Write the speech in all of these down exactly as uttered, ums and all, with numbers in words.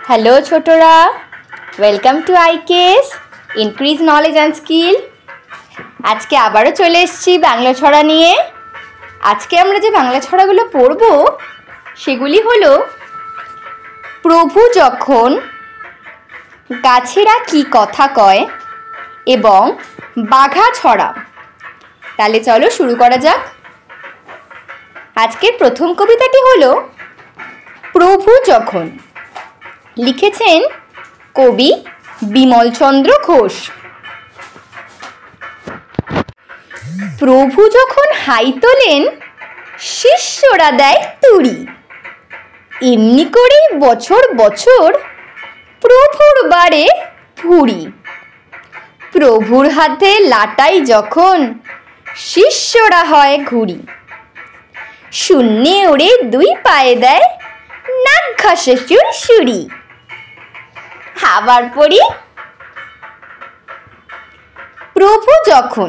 Hello ছোটরা, welcome to IKS increase knowledge and skill. আজকে আবারও চলে এসেছি বাংলা ছড়া নিয়ে। আজকে আমরা যে বাংলা ছড়াগুলো পড়ব সেগুলি হলো প্রভু যখন, গাছেরা কি কথা কয় এবং বাঘা ছড়া। তাহলে চলো শুরু করা যাক। আজকের প্রথম কবিতাটি হলো প্রভু যখন। লিখেছেন কবি বিমলচন্দ্র ঘোষ। প্রভু যখন হাই তোলেন, শিষ্যরা দেয় তুড়ি। এমনি করে বছর বছর প্রভুর বারে ভুড়ি। প্রভুর হাতে লাটাই যখন, শিষ্যরা হয় ঘুড়ি। শূন্যে ওড়ে দুই পায়ে দেয়, নাক ঘষে সুরসুরি। আবার পড়ি। প্রভু যখন।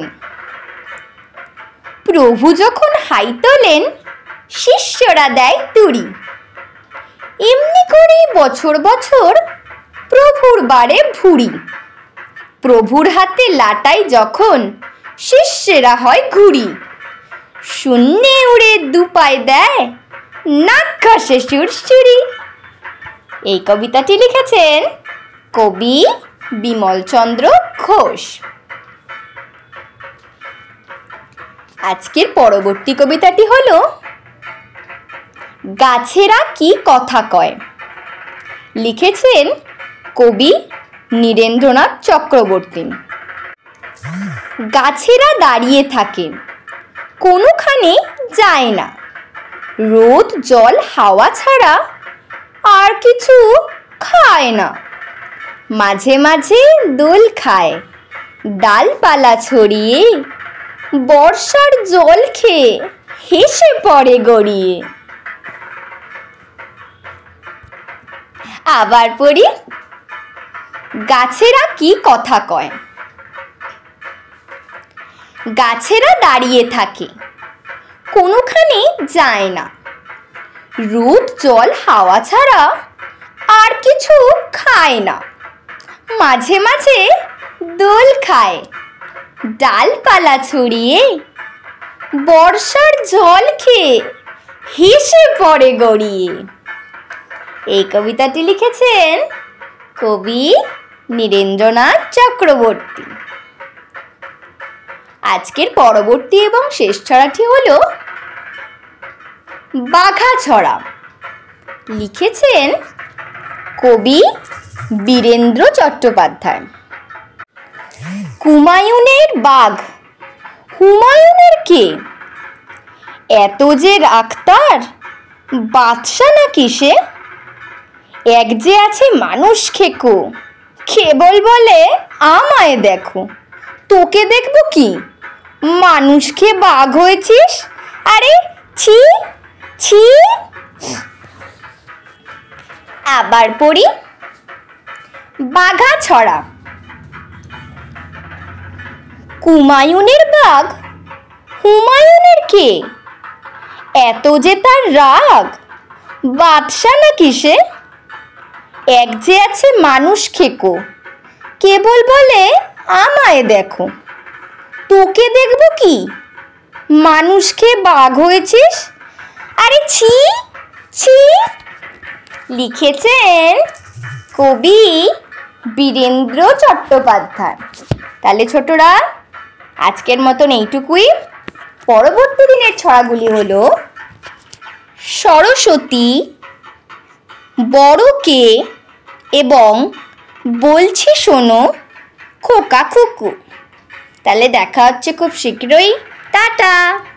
প্রভু যখন হাই তোলেন, শিষ্যরা দেয় তুড়ি। এমনি করে বছর বছর প্রভুর বারে ভুড়ি। প্রভুর হাতে লাটাই যখন, শিষ্যেরা হয় ঘুড়ি। শূন্যে উড়ে দু পায়ে দেয়, নাক ঘষে সুরসুরি। এই কবিতাটি লিখেছেন কবি বিমলচন্দ্র ঘোষ। আজকের পরবর্তী কবিতাটি হলো গাছেরা কি কথা কয়। লিখেছেন কবি নীরেন্দ্রনাথ চক্রবর্তী। গাছেরা দাঁড়িয়ে থাকে, কোনোখানে যায় না। রোদ জল হাওয়া ছাড়া আর কিছু খায় না। মাঝে মাঝে দোল খায়, ডালপালা ছড়িয়ে। বর্ষার জল খেয়ে হেসে পড়ে গড়িয়ে। আবার পড়ি। গাছেরা কি কথা কয়। গাছেরা দাঁড়িয়ে থাকে, কোনোখানে যায় না। রোদ জল হাওয়া ছাড়া আর কিছু খায় না। মাঝে মাঝে দোল খায়, ডালপালা ছড়িয়ে। বর্ষার জল খেয়ে হেসে পড়ে গড়িয়ে। এই কবিতাটি লিখেছেন কবি নীরেন্দ্রনাথ চক্রবর্তী। আজকের পরবর্তী এবং শেষ ছড়াটি হলো বাঘা ছড়া। লিখেছেন কবি বীরেন্দ্র চট্টোপাধ্যায়। কুমায়ুনের বাঘ, হুমায়ুনের কে? এত যে রাখতার, বাদশা না কিসে? এক যে আছে মানুষ খেকো, কেবল বলে আমায় দেখো। তোকে দেখবো কি, মানুষ খেয়ে বাঘ হয়েছিস? আরে ছি ছি। আবার পড়ি। বাঘা ছড়া। কুমায়ুনের বাঘ, হুমায়ুনের কে? এত যে তার রাগ, বাদশা না কিসে? এক যে আছে মানুষ খেকো, কেবল বলে আমায় দেখো। তোকে দেখবো কি, মানুষ খেয়ে বাঘ হয়েছিস? আরে ছি ছি। লিখেছেন কবি বীরেন্দ্র চট্টোপাধ্যায়। তাহলে ছোটরা, আজকের মতন এইটুকুই। পরবর্তী দিনের ছড়াগুলি হলো সরস্বতী, বড় কে এবং বলছি শোনো খোকা খুকু। তাহলে দেখা হচ্ছে খুব শীঘ্রই। টাটা।